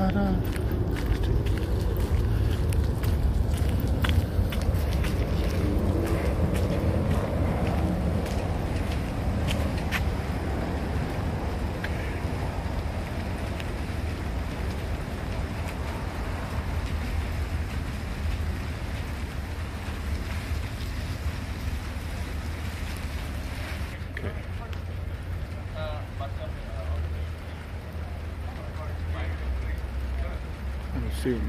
parah. Same.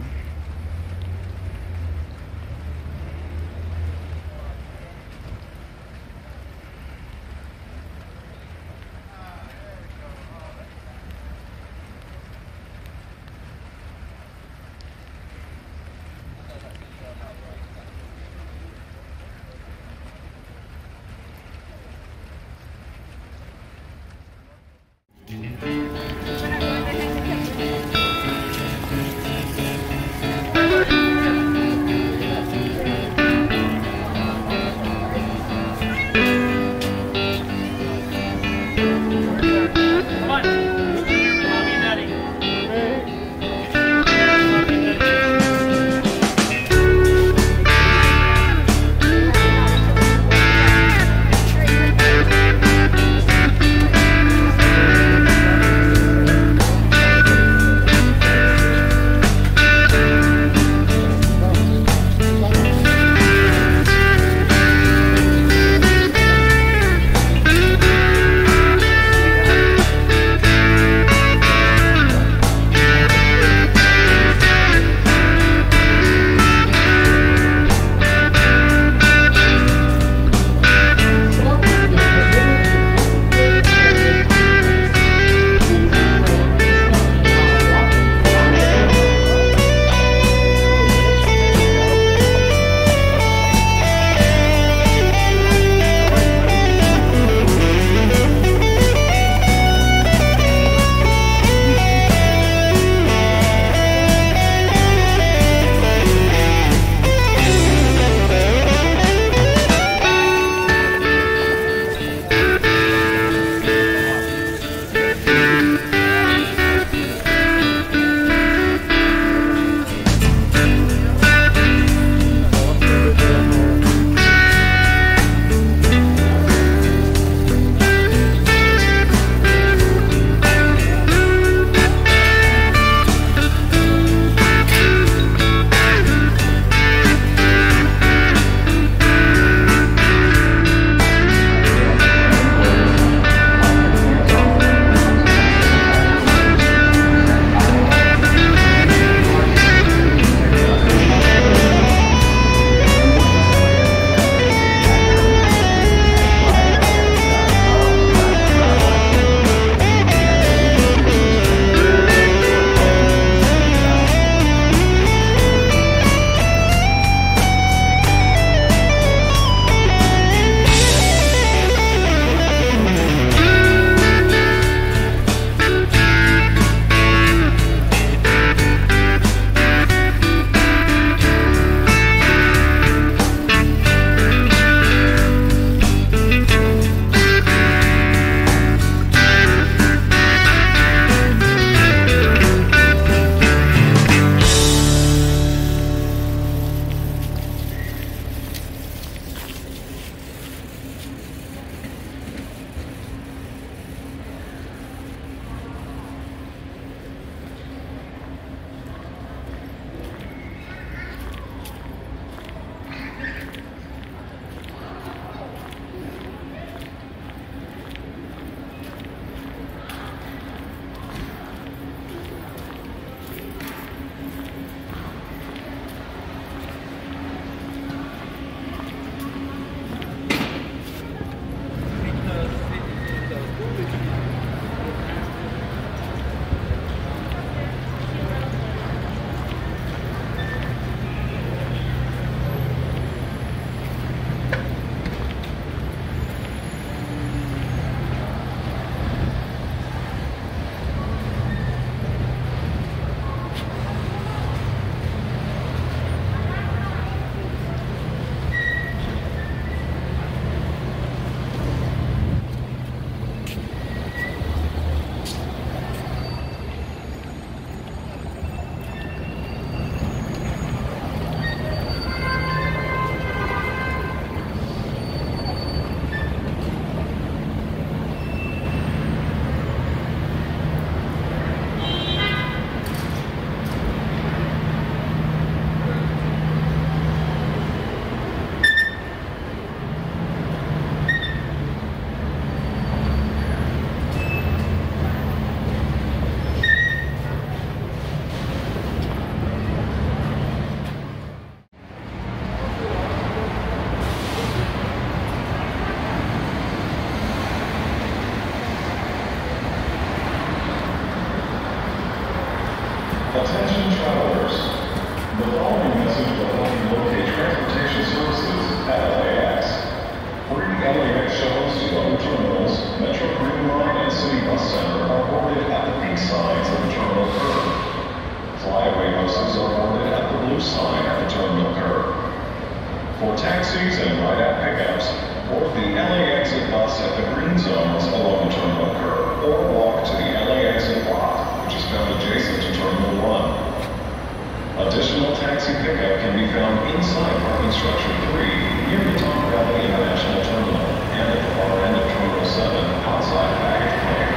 The following message will help you locate transportation services at LAX. Free LAX shuttles to other terminals, Metro Green Line and City Bus Center are boarded at the pink signs of the terminal curb. Flyaway buses are boarded at the blue sign at the terminal curb. For taxis and ride-out pickups, board the LA exit bus at the green zones along the terminal curb, or walk to the LA exit lot, which is found adjacent to Terminal 1. Additional taxi pickup can be found inside parking structure 3 near the Tom Valley International Terminal and at the far end of Terminal 7 outside baggage claim.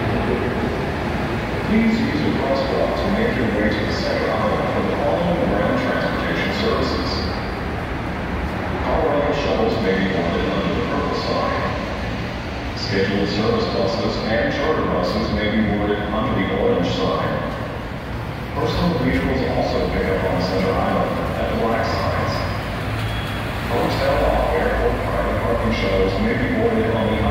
Please use a crosswalk to make your way to the center aisle for the following ground transportation services. Colorado shuttles may be boarded under the purple sign. Scheduled service buses and charter buses may be boarded under the orange sign. Personal vehicles also pick up on the center island at the black signs. Hotel, airport, private parking shuttles may be boarded on the